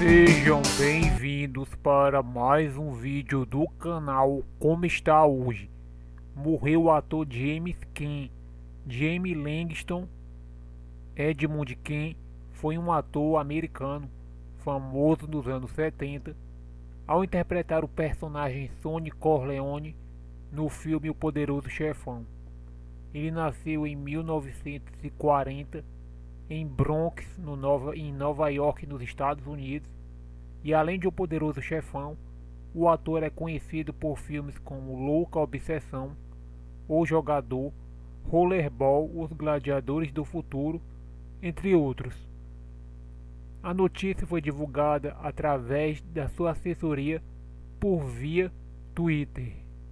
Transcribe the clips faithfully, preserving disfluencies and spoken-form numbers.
Sejam bem-vindos para mais um vídeo do canal Como Está Hoje. Morreu o ator James Caan. James Langston Edmund Caan foi um ator americano famoso nos anos setenta ao interpretar o personagem Sonny Corleone no filme O Poderoso Chefão. Ele nasceu em mil novecentos e quarenta em Bronx, no Nova, em Nova York, nos Estados Unidos, e além de O Poderoso Chefão, o ator é conhecido por filmes como Louca Obsessão, O Jogador, Rollerball, Os Gladiadores do Futuro, entre outros. A notícia foi divulgada através da sua assessoria por via Twitter.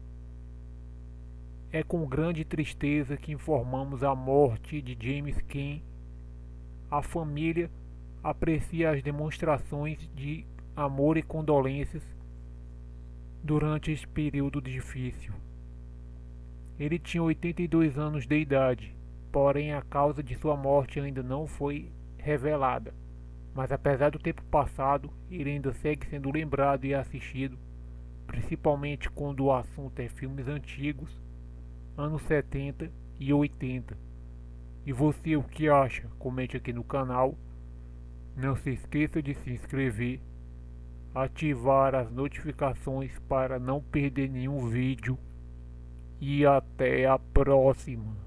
É com grande tristeza que informamos a morte de James Caan. A família aprecia as demonstrações de amor e condolências durante este período difícil. Ele tinha oitenta e dois anos de idade, porém a causa de sua morte ainda não foi revelada. Mas apesar do tempo passado, ele ainda segue sendo lembrado e assistido, principalmente quando o assunto é filmes antigos, anos setenta e oitenta. E você, o que acha? Comente aqui no canal. Não se esqueça de se inscrever, ativar as notificações para não perder nenhum vídeo. E até a próxima.